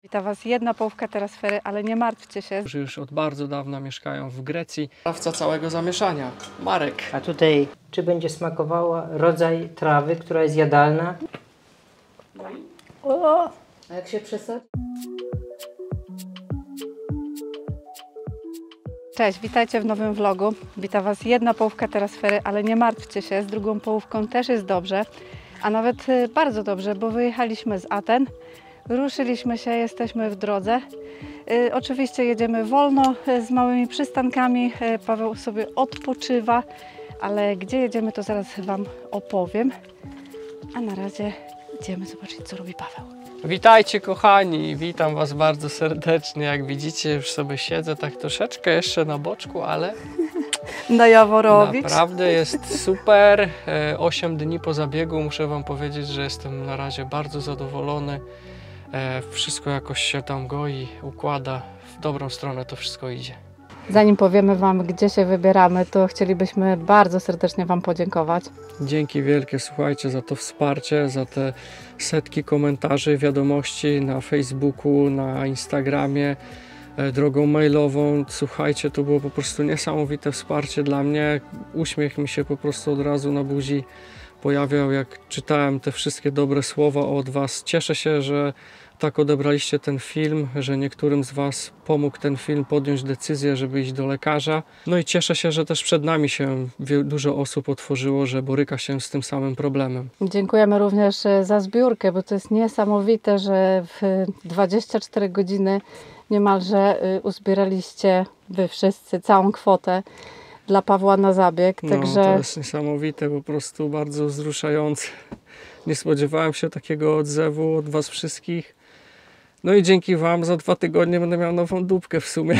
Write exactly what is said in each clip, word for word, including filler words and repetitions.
Wita Was jedna połówka terasfery, ale nie martwcie się. Którzy już od bardzo dawna mieszkają w Grecji. Sprawca całego zamieszania, Marek. A tutaj, czy będzie smakowała rodzaj trawy, która jest jadalna? O! A jak się przesadzi? Cześć, witajcie w nowym vlogu. Wita Was jedna połówka terasfery, ale nie martwcie się, z drugą połówką też jest dobrze, a nawet y, bardzo dobrze, bo wyjechaliśmy z Aten, ruszyliśmy się, jesteśmy w drodze. Y, oczywiście jedziemy wolno, y, z małymi przystankami, y, Paweł sobie odpoczywa, ale gdzie jedziemy, to zaraz Wam opowiem. A na razie idziemy zobaczyć, co robi Paweł. Witajcie kochani, witam Was bardzo serdecznie. Jak widzicie, już sobie siedzę tak troszeczkę jeszcze na boczku, ale Na Jaworowicz. naprawdę jest super. osiem dni po zabiegu muszę Wam powiedzieć, że jestem na razie bardzo zadowolony. Wszystko jakoś się tam goi, układa. W dobrą stronę to wszystko idzie. Zanim powiemy Wam, gdzie się wybieramy, to chcielibyśmy bardzo serdecznie Wam podziękować. Dzięki wielkie, słuchajcie, za to wsparcie, za te setki komentarzy, wiadomości na Facebooku, na Instagramie, e, drogą mailową. Słuchajcie, to było po prostu niesamowite wsparcie dla mnie. Uśmiech mi się po prostu od razu na buzi pojawiał, jak czytałem te wszystkie dobre słowa od Was. Cieszę się, że tak odebraliście ten film, że niektórym z Was pomógł ten film podjąć decyzję, żeby iść do lekarza. No i cieszę się, że też przed nami się dużo osób otworzyło, że boryka się z tym samym problemem. Dziękujemy również za zbiórkę, bo to jest niesamowite, że w dwadzieścia cztery godziny niemalże uzbieraliście Wy wszyscy całą kwotę dla Pawła na zabieg. Także... No, to jest niesamowite, po prostu bardzo wzruszające. Nie spodziewałem się takiego odzewu od Was wszystkich. No i dzięki Wam za dwa tygodnie będę miał nową dupkę w sumie.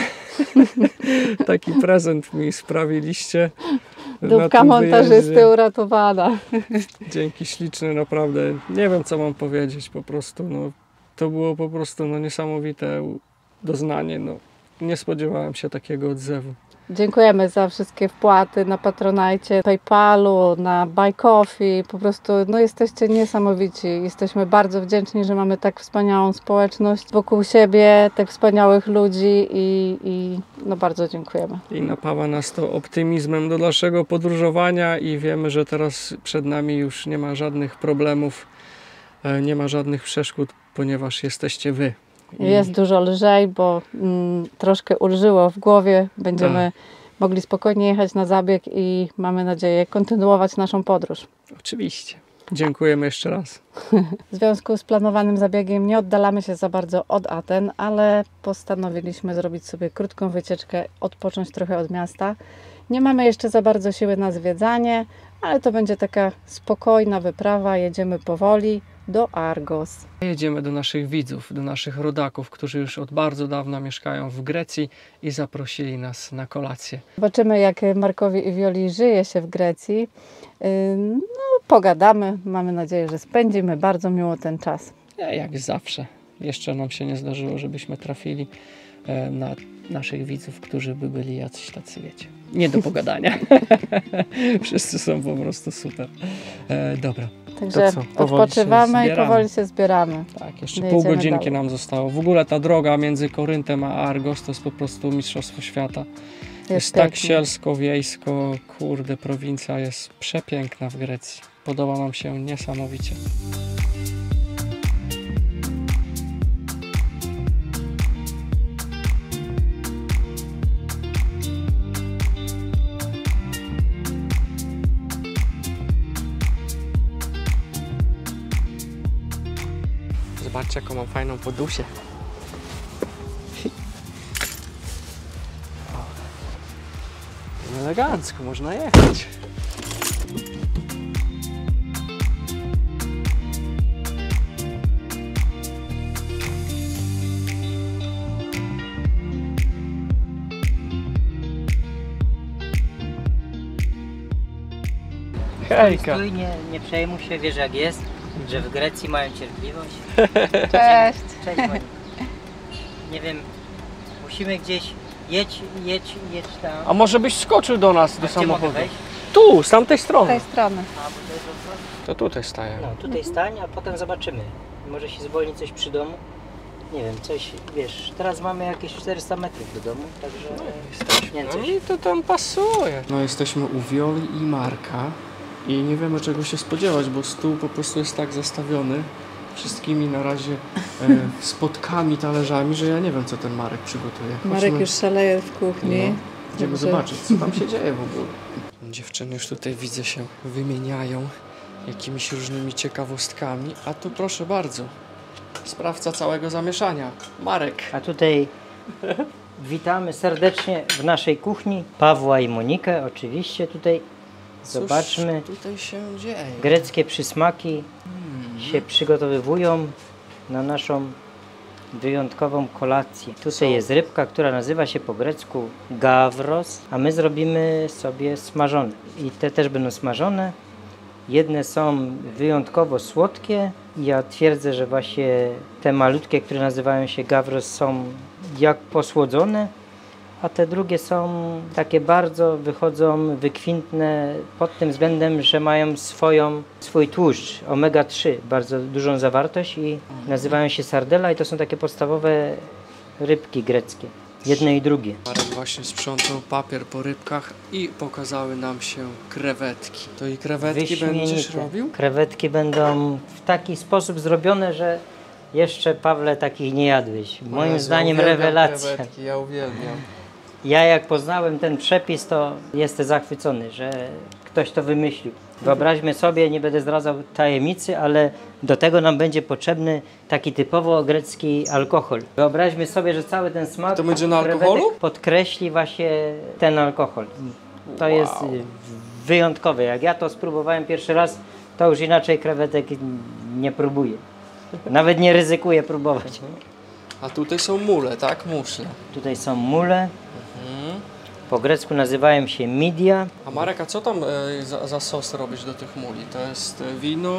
Taki prezent mi sprawiliście. Dupka montażysty uratowana. Dzięki śliczne, naprawdę. Nie wiem, co mam powiedzieć po prostu. No, to było po prostu no, niesamowite doznanie. No, nie spodziewałem się takiego odzewu. Dziękujemy za wszystkie wpłaty na Patronite, PayPalu, na Buy Coffee. Po prostu no, jesteście niesamowici. Jesteśmy bardzo wdzięczni, że mamy tak wspaniałą społeczność wokół siebie, tak wspaniałych ludzi i, i no, bardzo dziękujemy. I napawa nas to optymizmem do naszego podróżowania i wiemy, że teraz przed nami już nie ma żadnych problemów, nie ma żadnych przeszkód, ponieważ jesteście Wy. I... Jest dużo lżej, bo mm, troszkę ulżyło w głowie. Będziemy tak. mogli spokojnie jechać na zabieg i mamy nadzieję kontynuować naszą podróż. Oczywiście. Dziękujemy jeszcze raz. W związku z planowanym zabiegiem nie oddalamy się za bardzo od Aten, ale postanowiliśmy zrobić sobie krótką wycieczkę, odpocząć trochę od miasta. Nie mamy jeszcze za bardzo siły na zwiedzanie, ale to będzie taka spokojna wyprawa. Jedziemy powoli do Argos. Jedziemy do naszych widzów, do naszych rodaków, którzy już od bardzo dawna mieszkają w Grecji i zaprosili nas na kolację. Zobaczymy, jak Markowi i Wioli żyje się w Grecji. No, pogadamy. Mamy nadzieję, że spędzimy bardzo miło ten czas. Ja, jak zawsze. Jeszcze nam się nie zdarzyło, żebyśmy trafili na naszych widzów, którzy by byli jacyś tacy, wiecie, nie do pogadania. Wszyscy są po prostu super. E, dobra. Także odpoczywamy i powoli się zbieramy. Tak, jeszcze pół godzinki dalej nam zostało. W ogóle ta droga między Koryntem a Argos to jest po prostu mistrzostwo świata. Jest, jest tak sielsko, wiejsko, kurde, prowincja jest przepiękna w Grecji. Podoba nam się niesamowicie. Zobaczcie, jaką mam fajną podusię. Elegancko, można jechać. Hejka! Stój, nie, nie przejmuj się, wiesz jak jest, że w Grecji mają cierpliwość. Cześć! Cześć moi. Nie wiem, musimy gdzieś, jedź, jedź, jedź tam. A może byś skoczył do nas, A do gdzie mogę samochodu? wejść? Tu, z tamtej Z strony. tej strony. A, bo to jest otwarte. To tutaj staję. No, tutaj stań, a potem zobaczymy. Może się zwolni coś przy domu. nie wiem, coś, wiesz, teraz mamy jakieś czterysta metrów do domu, także nie No coś. i to tam pasuje. No jesteśmy u Wioli i Marka i nie wiemy czego się spodziewać, bo stół po prostu jest tak zastawiony wszystkimi na razie e, spotkami, talerzami, że ja nie wiem co ten Marek przygotuje. Marek Chodźmy. już szaleje w kuchni. No, idziemy Dobrze. zobaczyć, co tam się dzieje w ogóle. Dziewczyny już tutaj widzę się wymieniają jakimiś różnymi ciekawostkami, a tu proszę bardzo, sprawca całego zamieszania, Marek. A tutaj witamy serdecznie w naszej kuchni Pawła i Monikę, oczywiście tutaj zobaczmy. Cóż tutaj się dzieje? Greckie przysmaki się przygotowywują na naszą wyjątkową kolację. Tutaj Co? jest rybka, która nazywa się po grecku gawros, a my zrobimy sobie smażone. I te też będą smażone. Jedne są wyjątkowo słodkie. Ja twierdzę, że właśnie te malutkie, które nazywają się gawros, są jak posłodzone, a te drugie są takie bardzo, wychodzą wykwintne pod tym względem, że mają swoją, swój tłuszcz omega trzy, bardzo dużą zawartość i nazywają się sardela i to są takie podstawowe rybki greckie, jedne i drugie. Marek właśnie sprzątał papier po rybkach i pokazały nam się krewetki. To i krewetki będziesz Wyśmienite. robił? Krewetki będą w taki sposób zrobione, że jeszcze, Pawle, takich nie jadłeś. Moim Jezu, zdaniem ja uwielbiam rewelacja. Krewetki, ja uwielbiam. Ja jak poznałem ten przepis, to jestem zachwycony, że ktoś to wymyślił. Wyobraźmy sobie, nie będę zdradzał tajemnicy, ale do tego nam będzie potrzebny taki typowo grecki alkohol. Wyobraźmy sobie, że cały ten smak To będzie na krewetek alkoholu? podkreśli właśnie ten alkohol. To Wow. jest y, wyjątkowe. Jak ja to spróbowałem pierwszy raz, to już inaczej krewetek nie próbuję. Nawet nie ryzykuję próbować. A tutaj są mule, tak? Muszle. Tutaj są mule. Mhm. Po grecku nazywają się midia. A Marek, a co tam e, za, za sos robisz do tych muli? To jest e, wino?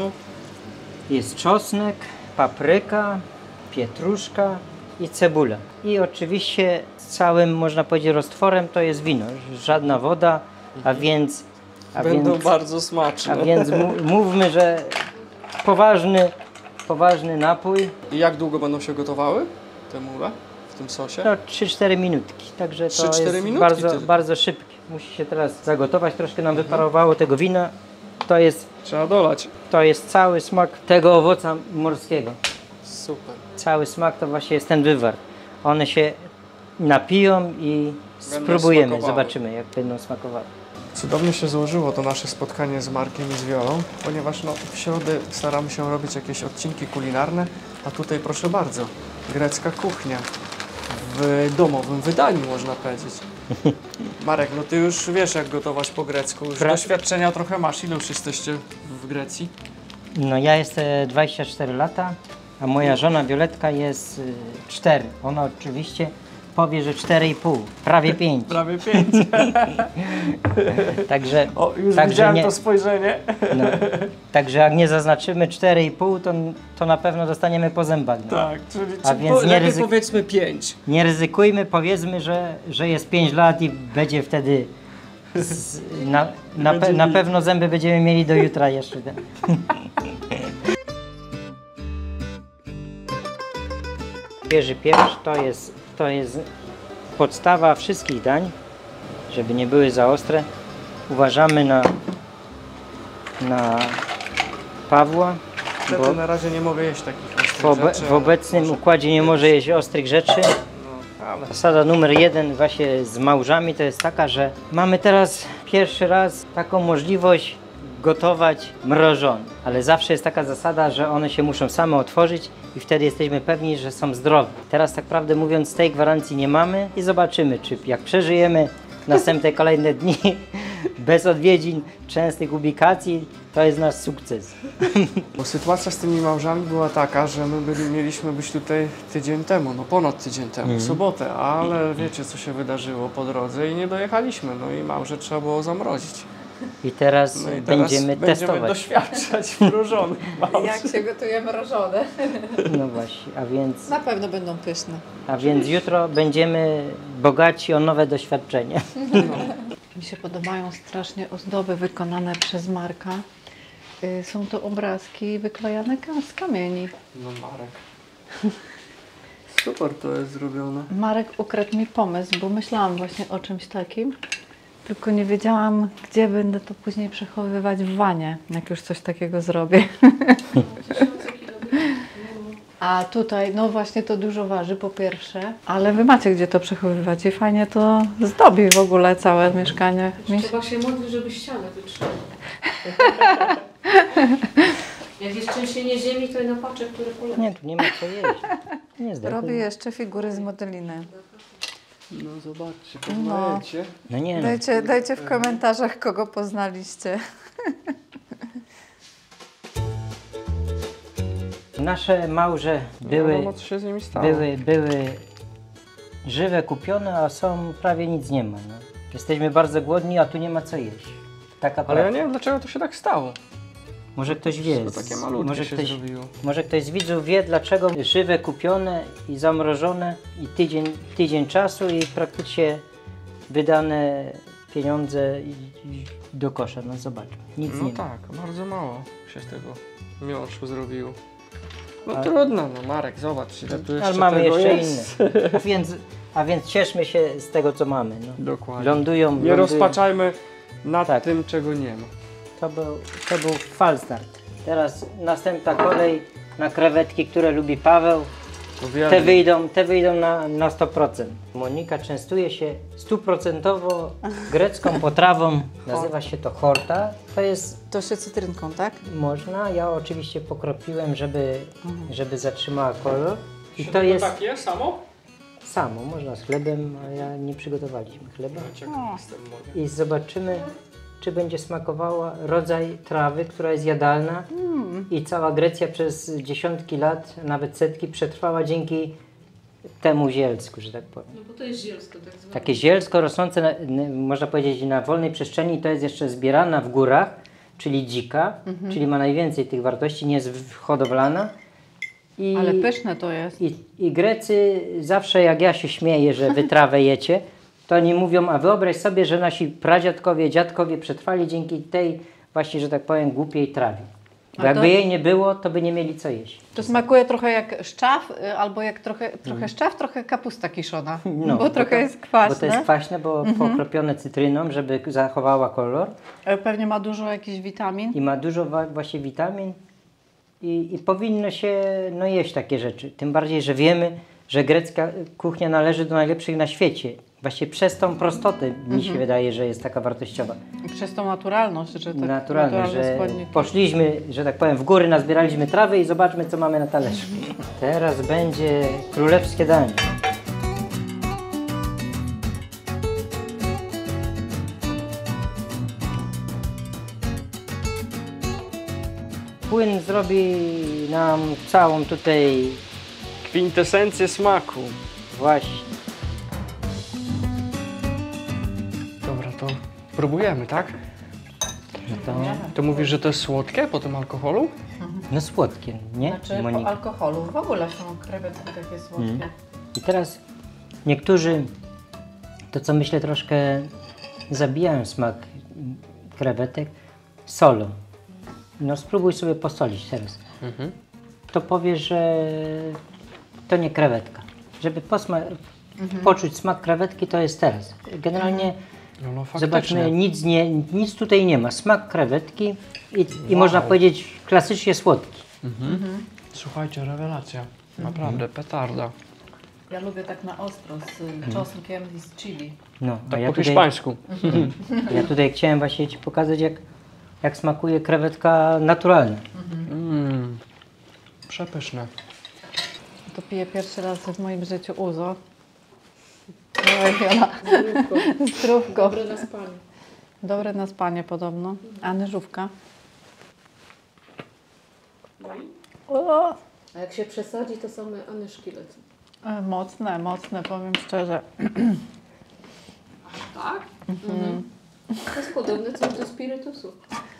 Jest czosnek, papryka, pietruszka i cebula. I oczywiście całym, można powiedzieć, roztworem to jest wino. Żadna woda, a więc... A Będą więc, bardzo smaczne. a więc mu, mówmy, że poważny, poważny napój. I jak długo będą się gotowały te mule w tym sosie? To trzy cztery minutki. Także to trzy cztery jest minutki bardzo, tylko? bardzo szybkie. Musi się teraz zagotować. Troszkę nam wyparowało tego wina. To jest, Trzeba dolać. to jest cały smak tego owoca morskiego. Super. Cały smak to właśnie jest ten wywar. One się napiją i Będą spróbujemy, smakowały. zobaczymy jak będą smakowały. Cudownie się złożyło to nasze spotkanie z Markiem i z Wiolą, ponieważ no, w środę staramy się robić jakieś odcinki kulinarne, a tutaj proszę bardzo, grecka kuchnia w domowym wydaniu, można powiedzieć. Marek, no ty już wiesz jak gotować po grecku, już Pra- doświadczenia trochę masz. Ile już jesteście w Grecji? No ja jestem dwadzieścia cztery lata, a moja żona Violetka jest y, cztery. Ona oczywiście powie, że cztery i pół, prawie pięć. Prawie pięć. Także, O, już Także widziałem nie- to spojrzenie. no, także jak nie zaznaczymy cztery i pół, to, to na pewno dostaniemy po zębach. No. Tak, czyli A czy więc po, nie lepiej ryzyk- powiedzmy pięć. Nie ryzykujmy, powiedzmy, że, że jest pięć lat i będzie wtedy z, na, na, pe, na pewno zęby będziemy mieli do jutra jeszcze. Świeży pieprz to jest, to jest podstawa wszystkich dań, żeby nie były za ostre. Uważamy na, na Pawła, Wtedy bo na razie nie mogę jeść takich ostrych w, obe, rzeczy, w obecnym ale układzie nie może jeść ostrych rzeczy. No, ale Zasada numer jeden właśnie z małżami to jest taka, że mamy teraz pierwszy raz taką możliwość gotować mrożone, ale zawsze jest taka zasada, że one się muszą same otworzyć i wtedy jesteśmy pewni, że są zdrowe. Teraz tak prawdę mówiąc tej gwarancji nie mamy i zobaczymy, czy jak przeżyjemy następne kolejne dni bez odwiedzin, częstych ubikacji, to jest nasz sukces. Bo sytuacja z tymi małżami była taka, że my byli, mieliśmy być tutaj tydzień temu, no ponad tydzień temu, w sobotę, ale wiecie co się wydarzyło po drodze i nie dojechaliśmy, no i małże trzeba było zamrozić. I teraz No i teraz będziemy będziemy testować. doświadczać mrożonych małż. Jak się gotuje mrożone? No właśnie, a więc... Na pewno będą pyszne. A więc jutro będziemy bogaci o nowe doświadczenie. Mi się podobają strasznie ozdoby wykonane przez Marka. Y, Są to obrazki wyklejane ka- z kamieni. No Marek. Super to jest zrobione. Marek ukradł mi pomysł, bo myślałam właśnie o czymś takim, tylko nie wiedziałam, gdzie będę to później przechowywać w wanie, jak już coś takiego zrobię. A tutaj, no właśnie to dużo waży po pierwsze, ale wy macie gdzie to przechowywać i fajnie to zdobi w ogóle całe mieszkanie. Mi się- Trzeba się modlić, żeby ścianę wytrzymać. Jak jest trzęsienie ziemi, to i na pacze, które polega. Nie, tu nie ma co jeść. Nie zdechł. Robię jeszcze figury z modeliny. No zobaczcie, poznajecie. No nie no. Dajcie, dajcie w komentarzach, kogo poznaliście. Nasze małże Nie były, wiadomo, co się z nimi stało. były, były żywe, kupione, a są prawie nic nie ma. No. Jesteśmy bardzo głodni, a tu nie ma co jeść. Taka Ale ja prawda. nie wiem, dlaczego to się tak stało. Może ktoś wie. To takie malutkie może się ktoś, zrobiło. może ktoś z widzów wie, dlaczego żywe, kupione i zamrożone i tydzień, tydzień czasu i praktycznie wydane pieniądze i, i do kosza. No zobacz, nic No nie ma. tak, bardzo mało się z tego miąższu zrobiło. No A- trudno, no Marek, zobacz, ile tu jeszcze Ale mamy tego jeszcze jest. inne. A więc, a więc cieszmy się z tego, co mamy. No. Dokładnie. Lądują, Nie lądują. rozpaczajmy nad Tak. tym, czego nie ma. To był, to był falstart. Teraz następna kolej na krewetki, które lubi Paweł. Te Uwielbiam. wyjdą, te wyjdą na, na sto procent. Monika częstuje się stuprocentowo grecką potrawą. Nazywa się to horta. To jest, To się cytrynką, tak? można, ja oczywiście pokropiłem, żeby, żeby zatrzymała kolor. I to jest takie samo? samo, można z chlebem, a ja nie przygotowaliśmy chleba. Ciekaw jestem, mogę. I zobaczymy, czy będzie smakowała rodzaj trawy, która jest jadalna. I cała Grecja przez dziesiątki lat, nawet setki przetrwała dzięki temu zielsku, że tak powiem. No bo to jest zielsko tak zwane. Takie zielsko rosnące, na, n- można powiedzieć, na wolnej przestrzeni, to jest jeszcze zbierana w górach, czyli dzika, czyli ma najwięcej tych wartości, nie jest w- hodowlana. I, Ale pyszne to jest. i, I Grecy zawsze, jak ja się śmieję, że wy trawę jecie, to oni mówią, a wyobraź sobie, że nasi pradziadkowie, dziadkowie przetrwali dzięki tej właśnie, że tak powiem, głupiej trawie. Bo A jakby to- jej nie było, to by nie mieli co jeść. To smakuje trochę jak szczaw, y, albo jak trochę, trochę szczaw, trochę kapusta kiszona, No, bo trochę to, jest kwaśne. Bo to jest kwaśne, bo pokropione cytryną, żeby zachowała kolor Ale pewnie ma dużo jakichś witamin. i ma dużo wa- właśnie witamin i, i powinno się no, jeść takie rzeczy. Tym bardziej, że wiemy, że grecka kuchnia należy do najlepszych na świecie. Właśnie przez tą prostotę mi się wydaje, że jest taka wartościowa. Przez tą naturalność, że tak Naturalne, naturalne że składniki. poszliśmy, że tak powiem, w góry, nazbieraliśmy trawy i zobaczmy, co mamy na talerzu. Teraz będzie królewskie danie. Płyn zrobi nam całą tutaj Kwintesencję smaku. właśnie. Dobra, to próbujemy, tak? No, to, To mówisz, że to jest słodkie po tym alkoholu? no słodkie, nie? Znaczy po Monika? alkoholu w ogóle są krewetki takie słodkie. I teraz niektórzy, to co myślę, troszkę zabijają smak krewetek solą. No spróbuj sobie posolić teraz. Mhm. To powiesz, że to nie krewetka. Żeby posma- poczuć smak krewetki, to jest teraz. Generalnie No, no faktycznie. zobaczmy, nic, nie, nic tutaj nie ma. Smak krewetki i, i można powiedzieć klasycznie słodki. Słuchajcie, rewelacja. Naprawdę, petarda. Ja lubię tak na ostro z czosnkiem i z chili. No, a Tak ja po tutaj, hiszpańsku. ja tutaj chciałem właśnie Ci pokazać, jak, jak smakuje krewetka naturalna. Mm. Przepyszne. To piję pierwszy raz w moim życiu uzo. Oj, Jola. Zdrówko. Dobre na spanie. Dobre na spanie podobno. A nyżówka. O, A jak się przesadzi, to same anyszki lecą. e, mocne, mocne, powiem szczerze. Tak? Mhm. To jest podobne co do spirytusu.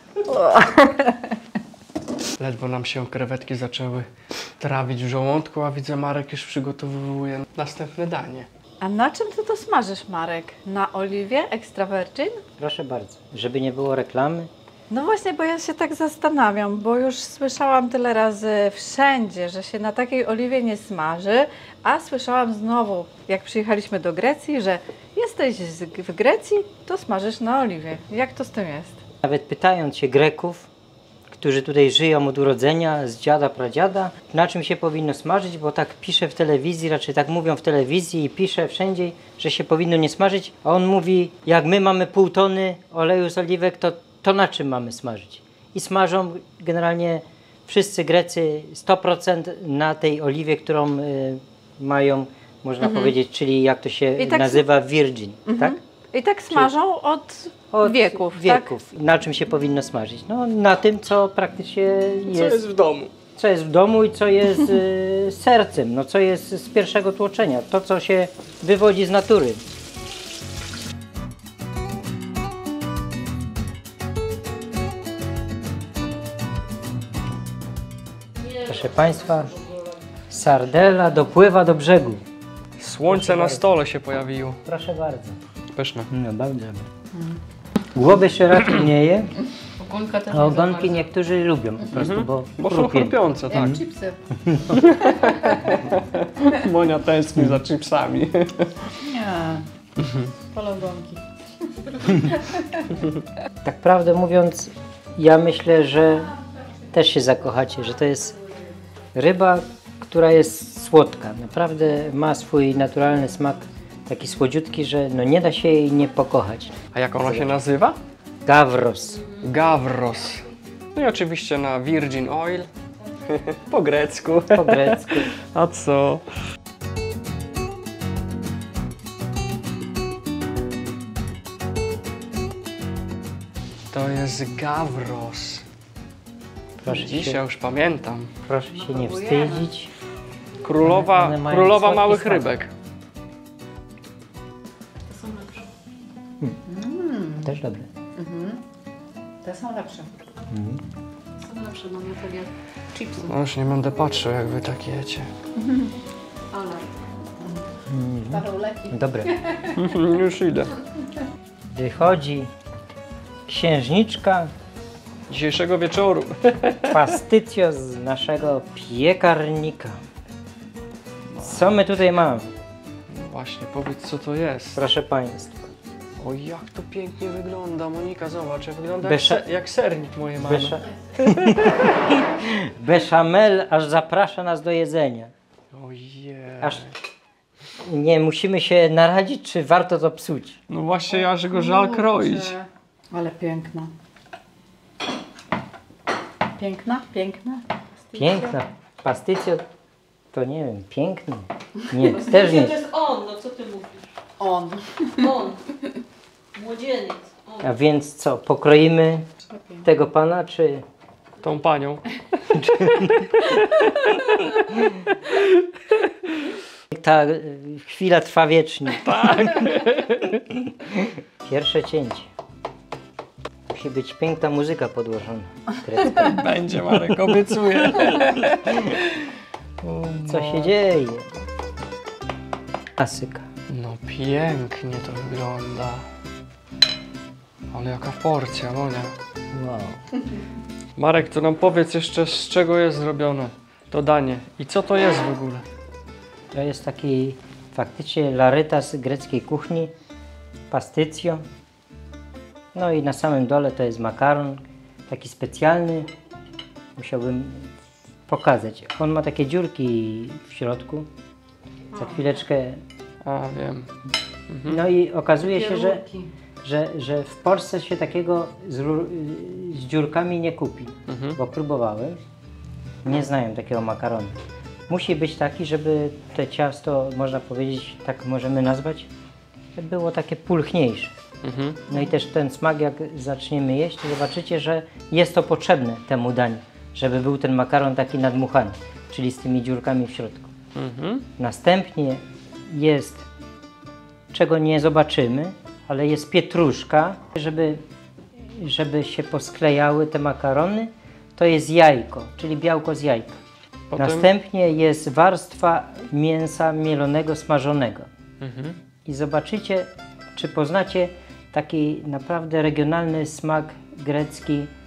Ledwo nam się krewetki zaczęły trawić w żołądku, a widzę, Marek już przygotowuje następne danie. A na czym ty to smażysz, Marek? Na oliwie extra virgin? Proszę bardzo, żeby nie było reklamy, No właśnie, bo ja się tak zastanawiam, bo już słyszałam tyle razy wszędzie, że się na takiej oliwie nie smaży, a słyszałam znowu, jak przyjechaliśmy do Grecji, że jesteś z- w Grecji, to smażysz na oliwie. Jak to z tym jest? Nawet pytając się Greków, którzy tutaj żyją od urodzenia, z dziada, pradziada, na czym się powinno smażyć, bo tak pisze w telewizji, raczej tak mówią w telewizji i pisze wszędzie, że się powinno nie smażyć, a on mówi, jak my mamy pół tony oleju z oliwek, to, to na czym mamy smażyć? I smażą generalnie wszyscy Grecy sto procent na tej oliwie, którą y, mają, można powiedzieć, czyli jak to się I tak- nazywa, virgin, tak? I tak smażą od, Od wieków, wieków. Na czym się powinno smażyć? No, na tym, co praktycznie jest, Co jest w domu? co jest w domu i co jest y, sercem, no, co jest z pierwszego tłoczenia, to, co się wywodzi z natury. Proszę Państwa, sardela dopływa do brzegu. Słońce na stole się pojawiło. Proszę bardzo. Pyszne. No, bardzo dobre. Głowy się raczej nie je, Ogonka też a ogonki niektórzy lubią po prostu, bo, Bo są chrupie. chrupiące, tak. chipsy. Monia tęskni za chipsami. Nie. Wolę ogonki. Tak prawdę mówiąc, ja myślę, że też się zakochacie, że to jest ryba, która jest słodka. Naprawdę ma swój naturalny smak, taki słodziutki, że no nie da się jej nie pokochać. A jak ona się nazywa? Gavros. Gavros. No i oczywiście na virgin oil. Po grecku. Po grecku. A co? To jest Gavros. Proszę Dziś się, ja już pamiętam. proszę się nie wstydzić. Królowa, One mają królowa słodki małych smak. rybek. To są lepsze. Też dobre. Te są lepsze. Są lepsze, no nie tak jak chipsy. No już nie będę patrzył, jak wy tak jecie. Ale. Paweł leki. Dobre. Już idę. Wychodzi księżniczka Dzisiejszego wieczoru. Pastycio z naszego piekarnika. Co my tutaj mamy? No właśnie, powiedz co to jest. Proszę Państwa. O, jak to pięknie wygląda, Monika, zobacz, jak wygląda Besza- jak, se, jak sernik mojej mamy. Besza... Beszamel aż zaprasza nas do jedzenia. Ojej. Aż nie musimy się naradzić, czy warto to psuć. No właśnie, aż go żal kroić. Ale piękna. Piękna? Piękna? Piękna. Pastycio to nie wiem, piękny. Nie, też nie. To jest on, no co ty mówisz? On. On. Młodzieniec. On. A więc co, pokroimy tego pana, czy... Tą panią. Ta y, chwila trwa wiecznie. Tak. Pierwsze cięcie. Musi być piękna muzyka podłożona. Grecka. Będzie, Marek, obiecuję. Co się dzieje? Klasyka. No pięknie to wygląda. Ale jaka porcja, Monia. Wow. Marek, to nam powiedz jeszcze, z czego jest zrobione to danie. I co to jest w ogóle? To jest taki faktycznie larytas greckiej kuchni. Pastycjo. No i na samym dole to jest makaron. Taki specjalny. Musiałbym pokazać. On ma takie dziurki w środku. Za chwileczkę. A, wiem. No i okazuje się, że, że, że w Polsce się takiego z, ru- z dziurkami nie kupi. Mhm. Bo próbowałem. Nie znają takiego makaronu. Musi być taki, żeby to ciasto, można powiedzieć, tak możemy nazwać, było takie pulchniejsze. Mhm. No i też ten smak, jak zaczniemy jeść, to zobaczycie, że jest to potrzebne temu daniu, żeby był ten makaron taki nadmuchany, czyli z tymi dziurkami w środku. Mhm. Następnie jest, czego nie zobaczymy, ale jest pietruszka, żeby, żeby się posklejały te makarony, to jest jajko, czyli białko z jajka. Potem... Następnie jest warstwa mięsa mielonego, smażonego. Mhm. I zobaczycie, czy poznacie taki naprawdę regionalny smak grecki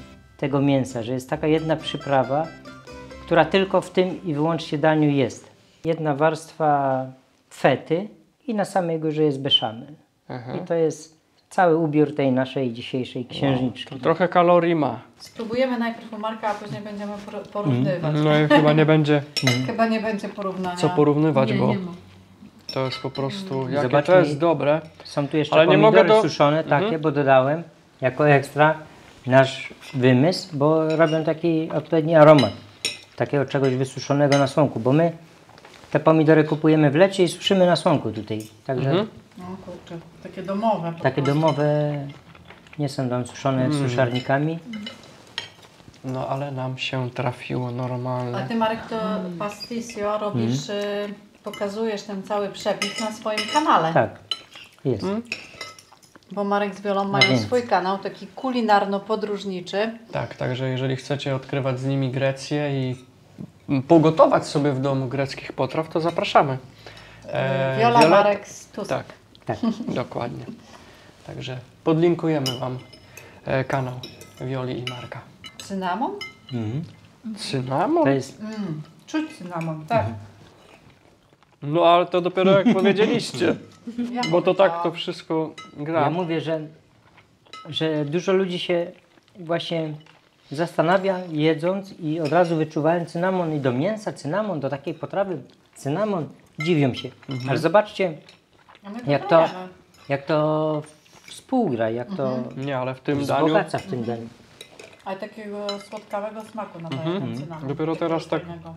tego mięsa, że jest taka jedna przyprawa, która tylko w tym i wyłącznie daniu jest. Jedna warstwa fety i na samej górze jest beszamel. Aha. I to jest cały ubiór tej naszej dzisiejszej księżniczki. To trochę kalorii ma. Spróbujemy najpierw u Marka, a później będziemy por- porównywać. No i chyba nie będzie Chyba nie będzie porównania. co porównywać, Nie, bo nie ma. to jest po prostu, jakie Zobaczmy. to jest dobre. Są tu jeszcze Ale nie pomidory mogę do- suszone, takie, Mhm. bo dodałem jako ekstra nasz wymysł, bo robią taki odpowiedni aromat takiego czegoś wysuszonego na słonku, bo my te pomidory kupujemy w lecie i suszymy na słonku tutaj. Także Mhm. No kurczę, takie domowe. po takie prostu. domowe nie są tam suszone Mm. suszarnikami. No ale nam się trafiło A normalne. ty, Marek, to pastisio robisz, y, pokazujesz ten cały przepis na swoim kanale. Tak, jest. Mm. Bo Marek z Wiolą mają więc. swój kanał, taki kulinarno-podróżniczy. Tak, także jeżeli chcecie odkrywać z nimi Grecję i pogotować sobie w domu greckich potraw, to zapraszamy. E, Wiola, Violet- Marek z Tusk. Tak, Tak. dokładnie. Także podlinkujemy Wam e, kanał Wioli i Marka. Cynamon? Mhm. Cynamon? To jest Mm, czuć cynamon, tak. No ale to dopiero jak powiedzieliście, Ja bo to tak to powiedziałam. wszystko gra. Ja mówię, że, że dużo ludzi się właśnie zastanawia jedząc i od razu wyczuwają cynamon i do mięsa cynamon, do takiej potrawy cynamon, dziwią się. Mhm. Ale zobaczcie, A my jak to, dodajemy. jak to współgra, jak to Nie, ale w tym daniu wzbogaca w tym daniu. Ale takiego słodkawego smaku nadaje Mhm. ten cynamon. Dopiero Takiego teraz tak- fajnego.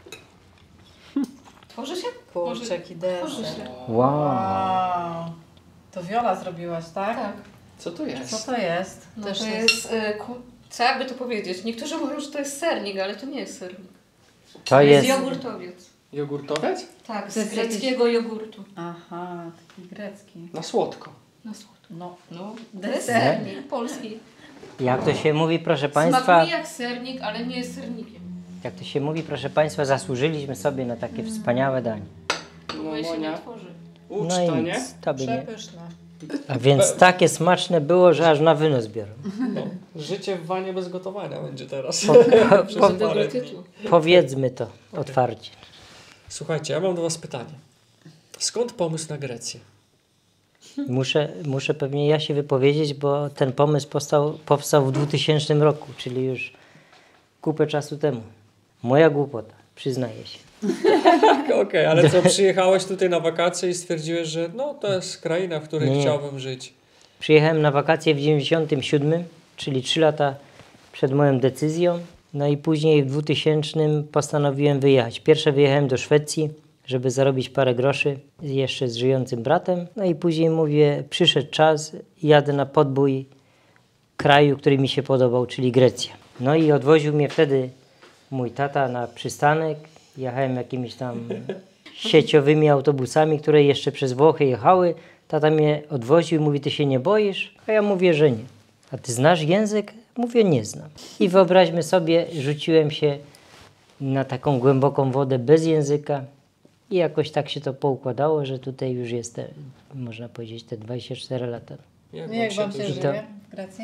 Tworzy się? Kurczę, jaki Tworzy deser. się. Wow. Wow. To Wiola zrobiłaś, tak? Tak. Co to jest? Co to jest? No Też to jest, y, ku... co jakby to powiedzieć? Niektórzy mówią, że to jest sernik, ale to nie jest sernik. To jest jest, jogurtowiec. Jogurtowiec? Tak, To z jest greckiego jogurtu. Aha, taki grecki. Na słodko. Na słodko. No, No, to jest deser. sernik polski. jak to się mówi, proszę Państwa, Smakuje jak sernik, ale nie jest sernikiem. jak to się mówi, proszę Państwa, zasłużyliśmy sobie na takie wspaniałe danie. Bo je się nie tworzy. Uczta, No i nie? nic, to by nie. Przepyszne. A więc takie smaczne było, że aż na wynos biorą. No, życie w wanie bez gotowania będzie teraz. Po, po, Przez Dobry parę dni. tytuł. powiedzmy to otwarcie. Słuchajcie, ja mam do Was pytanie. Skąd pomysł na Grecję? Muszę, muszę pewnie ja się wypowiedzieć, bo ten pomysł powstał, powstał w dwutysięcznym roku, czyli już kupę czasu temu. Moja głupota, przyznaję się. Okej, ale co, przyjechałeś tutaj na wakacje i stwierdziłeś, że no to jest kraina, w której Nie. chciałbym żyć. Przyjechałem na wakacje w dziewięćdziesiątym siódmym, czyli trzy lata przed moją decyzją. No i później w dwutysięcznym postanowiłem wyjechać. Pierwsze wyjechałem do Szwecji, żeby zarobić parę groszy jeszcze z żyjącym bratem. No i później mówię, przyszedł czas, jadę na podbój kraju, który mi się podobał, czyli Grecja. No i odwoził mnie wtedy mój tata na przystanek. Jechałem jakimiś tam sieciowymi autobusami, które jeszcze przez Włochy jechały. Tata mnie odwoził i mówi, ty się nie boisz? A ja mówię, że nie. A ty znasz język? Mówię, nie znam. I wyobraźmy sobie, rzuciłem się na taką głęboką wodę bez języka i jakoś tak się to poukładało, że tutaj już jest, te, można powiedzieć, te dwadzieścia cztery lata. Jak Jak wam się tu żyje? żyje w Grecji?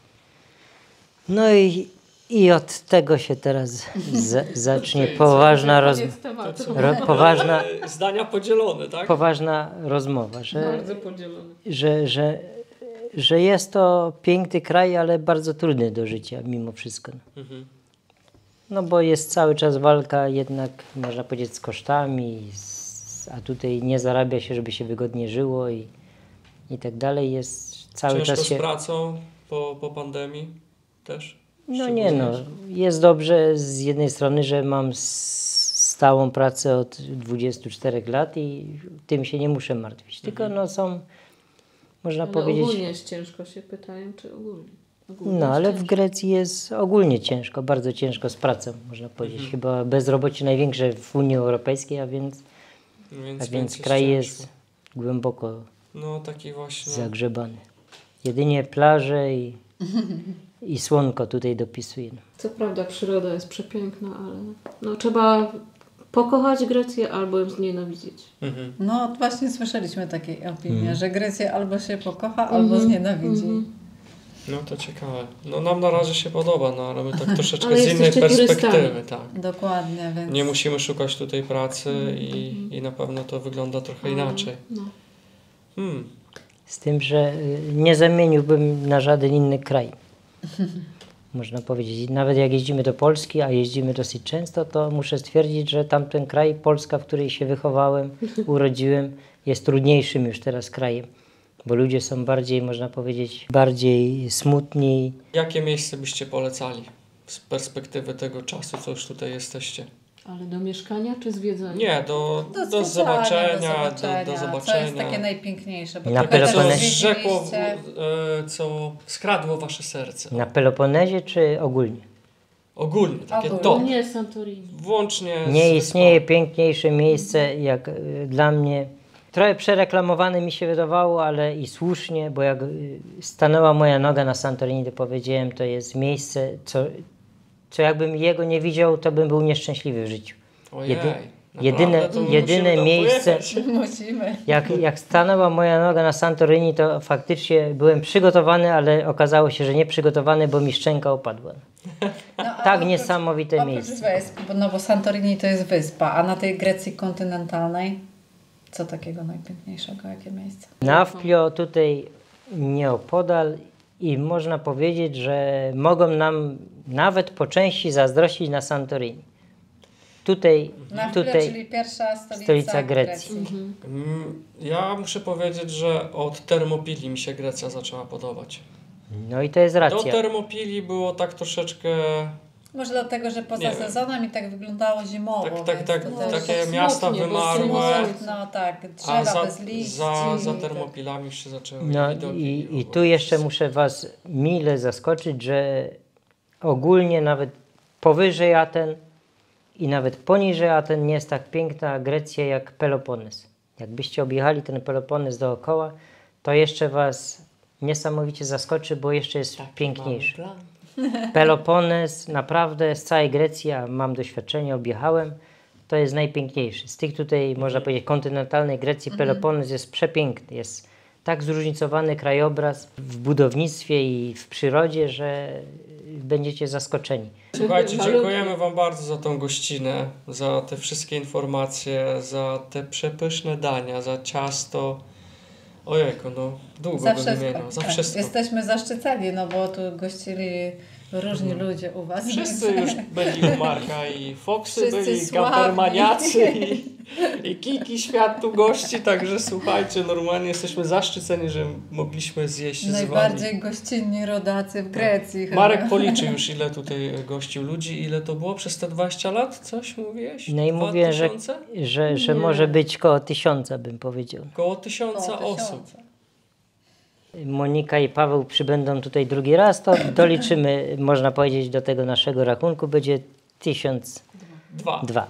No i, i od tego się teraz za, zacznie poważna, roz, Koniec tematu. ro, poważna, E, Zdania podzielone, tak? poważna rozmowa, że, Bardzo podzielony. że, że, że jest to piękny kraj, ale bardzo trudny do życia mimo wszystko. Mhm. No bo jest cały czas walka jednak, można powiedzieć, z kosztami, z, a tutaj nie zarabia się, żeby się wygodnie żyło i, i tak dalej. Jest cały Ciężko czas się... z pracą po, po pandemii też? No nie no, jest dobrze z jednej strony, że mam s- stałą pracę od dwudziestu czterech lat i tym się nie muszę martwić. Tylko no są, można Ale powiedzieć... ogólnie jest ciężko, się pytają, czy ogólnie. ogólnie No jest ale w ciężko. Grecji jest ogólnie ciężko, bardzo ciężko z pracą, można powiedzieć. Chyba bezrobocie największe w Unii Europejskiej, a więc, Więc, a więc jest kraj ciężko. jest głęboko No taki właśnie... zagrzebany. Jedynie plaże i, i słonko tutaj dopisuje. Co prawda przyroda jest przepiękna, ale no, trzeba pokochać Grecję albo ją znienawidzić. Mhm. No właśnie słyszeliśmy takiej opinii, Mhm. że Grecję albo się pokocha, albo znienawidzi. No to ciekawe. No nam na razie się podoba, no ale my tak troszeczkę Ale z innej jesteście perspektywy, turystami. tak. Dokładnie, więc... Nie musimy szukać tutaj pracy i, i na pewno to wygląda trochę inaczej. No. Hmm. Z tym, że y, nie zamieniłbym na żaden inny kraj. Można powiedzieć. Nawet jak jeździmy do Polski, a jeździmy dosyć często, to muszę stwierdzić, że tamten kraj, Polska, w której się wychowałem, urodziłem, jest trudniejszym już teraz krajem. Bo ludzie są bardziej, można powiedzieć, bardziej smutni. Jakie miejsce byście polecali z perspektywy tego czasu, co już tutaj jesteście? Ale do mieszkania czy zwiedzania? Nie, do, Do, do, zwiedzania, zobaczenia, do zobaczenia, do, do co zobaczenia. jest takie najpiękniejsze. Bo Na trochę też Co Peloponezie. zrzekło, zwiedziliście. e, co skradło wasze serce? Na Peloponezie czy ogólnie? Ogólnie, takie Ogólnie. top. Nie, Santorini. Włącznie z Nie istnieje wyspami. piękniejsze miejsce jak y, dla mnie. Trochę przereklamowane mi się wydawało, ale i słusznie, bo jak y, stanęła moja noga na Santorini, to powiedziałem, to jest miejsce, co, co jakbym jego nie widział, to bym był nieszczęśliwy w życiu. Ojej, Jedy- naprawdę, jedyne- to jedyne musimy tam miejsce- pojechać. Musimy. Jak, jak stanęła moja noga na Santorini, to faktycznie byłem przygotowany, ale okazało się, że nie przygotowany, bo mi szczęka opadła. No, a Tak oprócz- niesamowite oprócz miejsce. wysp, bo, no bo Santorini to jest wyspa, a na tej Grecji kontynentalnej co takiego najpiękniejszego, jakie miejsce? Nafplio tutaj nieopodal i można powiedzieć, że mogą nam nawet po części zazdrościć na Santorini. Tutaj, Nafplio, tutaj czyli pierwsza stolica, stolica Grecji. Mm, Ja muszę powiedzieć, że od Termopili mi się Grecja zaczęła podobać. no i to jest Do racja. Termopili było tak troszeczkę... Może dlatego, że poza Nie wiem. sezonem i tak wyglądało zimowo. Tak, tak, więc tak, to No, też... takie tak miasta smutnie, bo wymarłe. zimą- No tak, A drzewa za, bez liści. za, za tak. Termopilami się zaczęły No widoki i, i obok. tu jeszcze muszę Was mile zaskoczyć, że ogólnie nawet powyżej Aten i nawet poniżej Aten nie jest tak piękna Grecja jak Peloponez. Jakbyście objechali ten Peloponez dookoła, to jeszcze Was niesamowicie zaskoczy, bo jeszcze jest piękniejszy. Mamy plan. Peloponez naprawdę z całej Grecji, a mam doświadczenie, objechałem, to jest najpiękniejszy. Z tych tutaj, można powiedzieć, kontynentalnej Grecji Peloponez jest przepiękny. Jest tak zróżnicowany krajobraz w budownictwie i w przyrodzie, że będziecie zaskoczeni. Słuchajcie, Malutki. dziękujemy Wam bardzo za tą gościnę, za te wszystkie informacje, za te przepyszne dania, za ciasto. Ojejku, no długo Za go wszystko. wymieniał. Za Tak, wszystko. Jesteśmy zaszczyceni, no bo tu gościli różni ludzie u Was. Wszyscy już byli u Marka i Foxy Wszyscy byli, sławni. kampermaniacy i, i Kiki świat tu gości, także słuchajcie, normalnie jesteśmy zaszczyceni, że mogliśmy zjeść z Wami. Najbardziej gościnni rodacy w Grecji. chyba. Marek policzy już, ile tutaj gościł ludzi, ile to było przez te dwadzieścia lat? Coś mówiłeś? No i Dwa mówię, że, tysiące? że, że Nie. może być koło tysiąca, bym powiedział. Koło tysiąca Koło osób. tysiąca. Monika i Paweł przybędą tutaj drugi raz, to doliczymy, można powiedzieć, do tego naszego rachunku będzie tysiąc Dwa. dwa.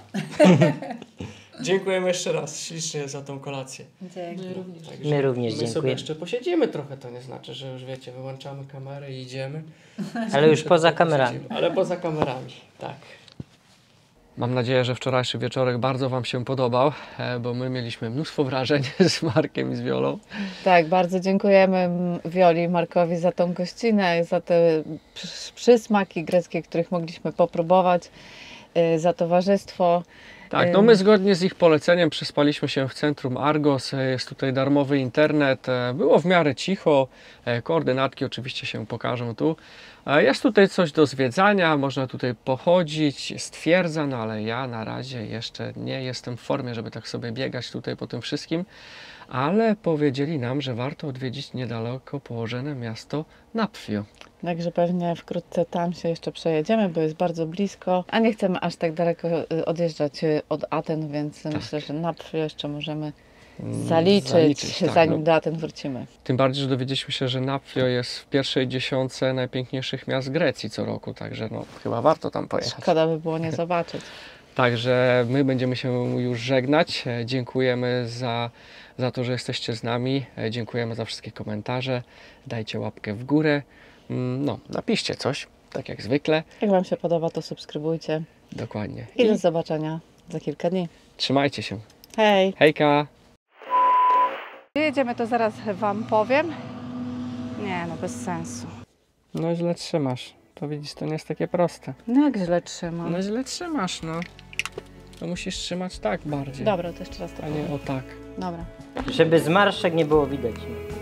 Dziękujemy jeszcze raz ślicznie za tą kolację. Dzięki. My również. Także My również My sobie dziękujemy. jeszcze posiedzimy trochę, to nie znaczy, że już wiecie, wyłączamy kamerę i idziemy. Ale już Sobie poza trochę kamerami. posiedzimy, Ale poza kamerami, tak. Mam nadzieję, że wczorajszy wieczorek bardzo Wam się podobał, e, bo my mieliśmy mnóstwo wrażeń z Markiem i z Wiolą. Tak, bardzo dziękujemy m, Wioli i Markowi za tą gościnę, za te przy- przysmaki greckie, których mogliśmy popróbować, y, za towarzystwo. Tak, no my zgodnie z ich poleceniem przespaliśmy się w centrum Argos, e, jest tutaj darmowy internet, e, było w miarę cicho, e, koordynatki oczywiście się pokażą tu. E, Jest tutaj coś do zwiedzania, można tutaj pochodzić, jest twierdza, no ale ja na razie jeszcze nie jestem w formie, żeby tak sobie biegać tutaj po tym wszystkim, ale powiedzieli nam, że warto odwiedzić niedaleko położone miasto Napfio. Także pewnie wkrótce tam się jeszcze przejedziemy, bo jest bardzo blisko, a nie chcemy aż tak daleko y, odjeżdżać y, od Aten, więc myślę, że Napfio jeszcze możemy zaliczyć, Zaliczyć, tak, zanim no. do Aten wrócimy. Tym bardziej, że dowiedzieliśmy się, że Napfio jest w pierwszej dziesiątce najpiękniejszych miast Grecji co roku, także no chyba warto tam pojechać. Szkoda by było nie zobaczyć. Także my będziemy się już żegnać. E, Dziękujemy za, za to, że jesteście z nami. E, Dziękujemy za wszystkie komentarze. Dajcie łapkę w górę. Mm, No, napiszcie coś, tak jak zwykle. Jak Wam się podoba, to subskrybujcie Dokładnie. i do zobaczenia za kilka dni. Trzymajcie się. Hej! Hejka! Gdzie jedziemy, to zaraz Wam powiem. Nie, no bez sensu. No źle trzymasz. To widzisz, to nie jest takie proste. No jak źle trzymam. No źle trzymasz, no. To musisz trzymać tak bardziej, Dobra, to jeszcze raz to a nie o tak. Dobra. Żeby zmarszczek nie było widać.